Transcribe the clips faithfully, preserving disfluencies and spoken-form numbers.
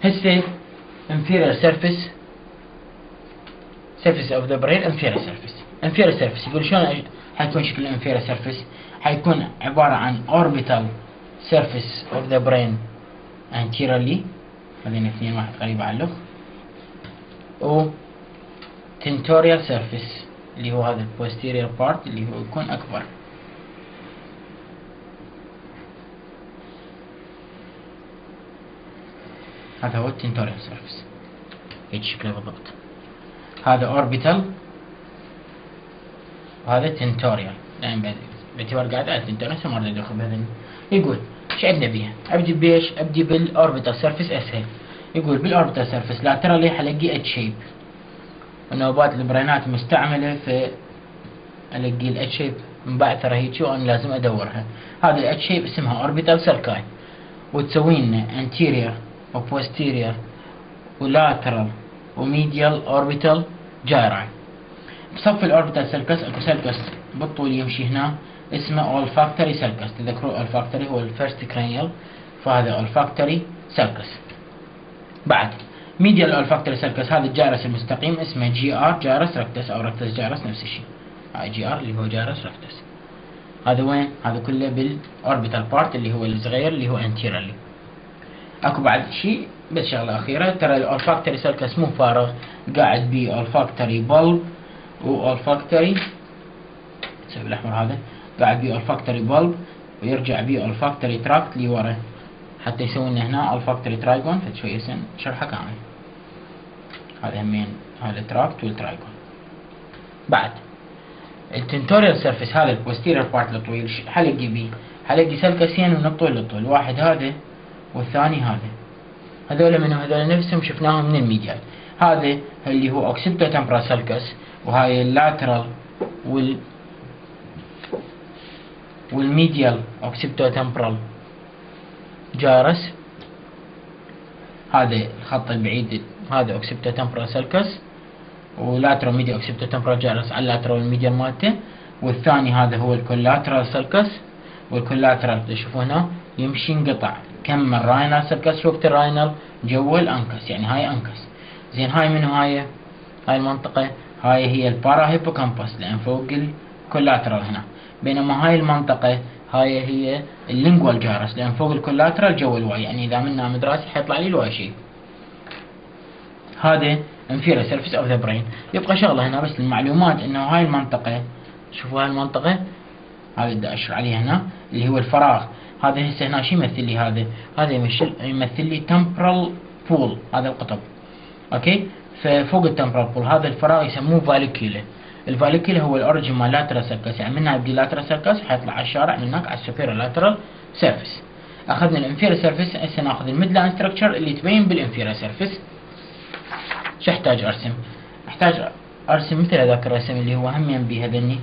هسه inferior surface surface of the brain inferior surface inferior surface يقول شلون حيكون شكل inferior surface؟ حيكون عبارة عن orbital surface of the brain anteriorly، هذين اثنين واحد قريب على الأخ، و tentorial surface اللي هو هذا posterior part اللي هو يكون أكبر. هذا هو التنتوريال سيرفيس، هيك شكله بالضبط. هذا اوربيتال وهذا تنتوريال، لان باعتبار قاعد على التنتوريال ما اريد ادخل بهذا. يقول ايش عندنا بيها؟ ابدي بيش؟ ابدي بالاوربيتال سيرفيس اسهل. يقول بالاوربيتال سيرفيس لاترالي حلقي اتش شيب، ونوبات البرينات مستعمله في القي الاتش شيب مبعثره هيك وانا لازم ادورها. هذه الاتش شيب اسمها اوربيتال سيركاي، وتسوي لنا انتيريور وبوستيريور ولاترال وميديال اوربيتال جايراي. بصف الاوربيتال سيركس اكو سيركس بالطول يمشي هنا اسمه اولفاكتوري سيركس. تذكروا اولفاكتوري هو الفيرست كرينيال، فهذا اولفاكتوري سيركس. بعد ميديال اولفاكتوري سيركس هذا الجارس المستقيم اسمه جي ار جارس ركتس او ركتس جارس نفس الشيء. هاي جي ار اللي هو جارس ركتس. هذا وين؟ هذا كله بالاوربيتال بارت اللي هو الصغير اللي هو انتيرالي. اكو بعد شيء بس شغله اخيره، ترى الاولفاكتوري سيركس مو فارغ، قاعد بيه اولفاكتوري بلب واولفاكتوري سوي الاحمر هذا، قاعد بيه اولفاكتوري بلب ويرجع بيه اولفاكتوري تراكت اللي ورا حتى يسوي لنا هنا اولفاكتوري ترايجون. فشوي هسه شرحه كامل. هذا همين هذا تراكت والترايجون. بعد التنتوريال سيرفيس هذا البوستيريور بارت الطويل حلقي بيه حلقي سيركسين من الطول للطول، واحد هذا والثاني هذا. هذول منهم هذول نفسهم شفناهم من الميديال. هذا اللي هو اوكسيبتو تمبرال سيركس، وهاي اللاترال وال والميديال اوكسيبتو تمبرال جارس. هذا الخط البعيد هذا اوكسيبتو تمبرال سيركس، ولاترال ميديال اوكسيبتو تمبرال جارس على اللاترال والميديال مالته. والثاني هذا هو الكولاترال سيركس، والكولاترال تشوفوا هنا يمشي انقطع كم الراينال سيركس. شوفت الراينال جوا الانكس، يعني هاي انكس. زين هاي منو هاي؟ هاي المنطقة هاي هي البارا هيبوكامبس لان فوق الكولاترال هنا، بينما هاي المنطقة هاي هي اللينجوال جارس لان فوق الكولاترال جوا الواي، يعني اذا منا مدراسي حيطلع لي الواي شيء. هذا inferior surface of the brain. يبقى شغلة هنا بس للمعلومات انه هاي المنطقة، شوفوا هاي المنطقة هذا بدي اشر عليها هنا اللي هو الفراغ. هذا هسه هنا شو يمثل لي؟ هذا هذا يمثل يمثل لي temporal pool، هذا القطب. اوكي، ففوق التمبرال بول هذا الفراغ يسموه فاليكيولا. الفاليكيولا هو الاوريجن مال لاترال سيركس، يعني منها يبدي لاترال سيركس حيطلع على الشارع من هناك على السوبيريور لاترال سيرفيس. اخذنا الانفيريور سيرفيس، هسه ناخذ الميد لاين ستراكشر اللي تبين بالانفيريور سيرفيس. شو احتاج ارسم؟ احتاج ارسم مثل هذاك الرسم اللي هو همين بيه هذني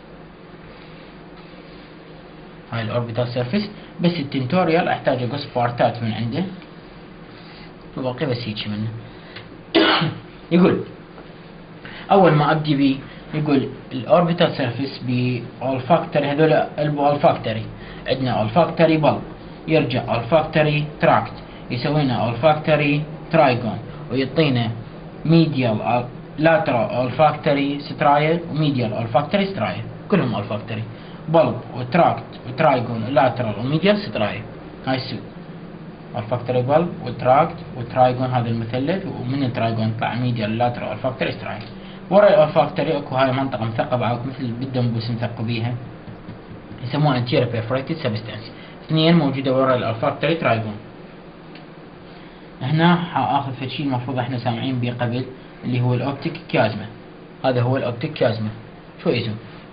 هاي الاوربيتال سيرفيس، بس التنتوريال احتاج اقص بارتات من عنده وباقي بس هيك منه. يقول اول ما ابدي بيه يقول الاوربيتال سيرفيس باولفاكتوري، هذول الاولفاكتوري عندنا اولفاكتوري بلب، يرجع اولفاكتوري تراكت، يسوي لنا اولفاكتوري ترايجون، ويعطينا ميديال لاترال اولفاكتوري سترايل وميديال اولفاكتوري سترايل، كلهم اولفاكتوري بلب وتراكت وترايجون ولاترال وميديال سترايل. هاي السوق الفاكتوري بلب وتراكت وترايجون هذا المثلث، ومن الترايجون يطلع ميديال لاترال الفاكتوري سترايل. ورا الفاكتوري اكو هاي منطقه مثقبه او مثل بالدنبوس مثقب بيها يسموها anterior perforated substance، اثنين موجوده ورا الفاكتوري ترايجون. هنا حاخذ في شيء المفروض احنا سامعين به قبل اللي هو الاوبتيك كيازما. هذا هو الاوبتيك كيازما. شو اسمه؟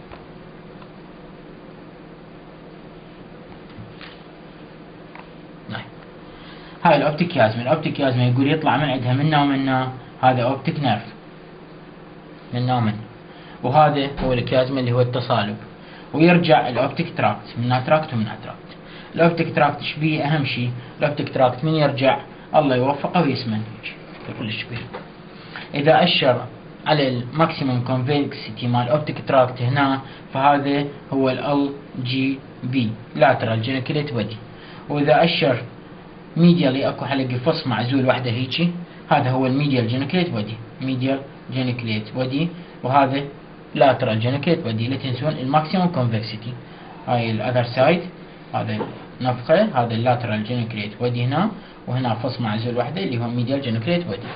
هاي الاوبتيك كيازما. الاوبتيك كيازما يقول يطلع من عندها منا ومنا هذا اوبتيك نيرف منا ومنا، وهذا هو الكيازما اللي هو التصالب، ويرجع الاوبتيك تراكت منها تراكت ومنها تراكت. الاوبتيك تراكت شبيه اهم شيء، الاوبتيك تراكت من يرجع الله يوفقه ويسمن كلش كبير. اذا اشر على الماكسيموم كونفكسيتي مال الاوبتيك تراكت هنا، فهذا هو ال جي بي لاترال جينيكوليت بودي. واذا اشر ميديالي اكو حلقة فص معزول وحده هيجي، هذا هو الميديال جينيكليت بودي، ميديال جينيكليت بودي، وهذا لاترال جينيكليت بودي. لا تنسون الماكسيموم كونفكسيتي. هاي الاذر سايد، هذا نفخه، هذا اللاترال جينيكليت بودي هنا، وهنا فص معزول وحده اللي هو ميديال جينيكليت بودي.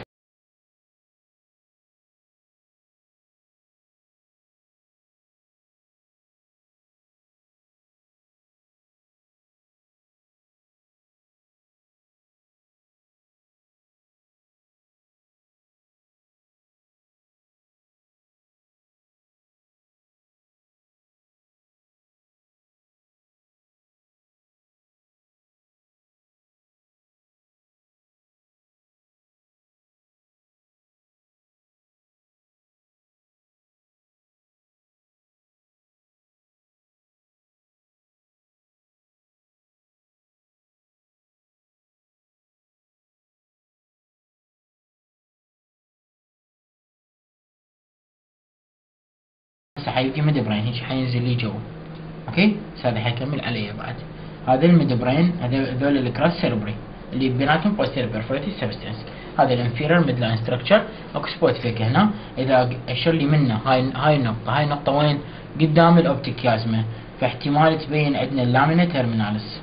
هسه حيجي ميد برين هيك حينزل لي جوا. اوكي هذا حيكمل عليه بعد. هذا الميد برين، هذول الكراس سيربري اللي بيناتهم posterior perforated substance. هذا الانفيرير ميد لاين ستراكشر. اكو سبوت فيك هنا، اذا اشر لي منه هاي هاي النقطه، هاي النقطه وين؟ قدام الاوبتيك كيازما، فاحتمال تبين عندنا اللامينا تيرمينالس.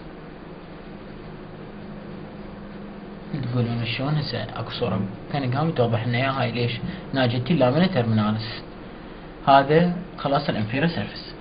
تقولون شلون؟ هسه اكو صوره كان قام توضح لنا اياها. هاي ليش؟ ناجتي اللامينا تيرمينالس. هذا خلاص الانفيرير سيرفيس.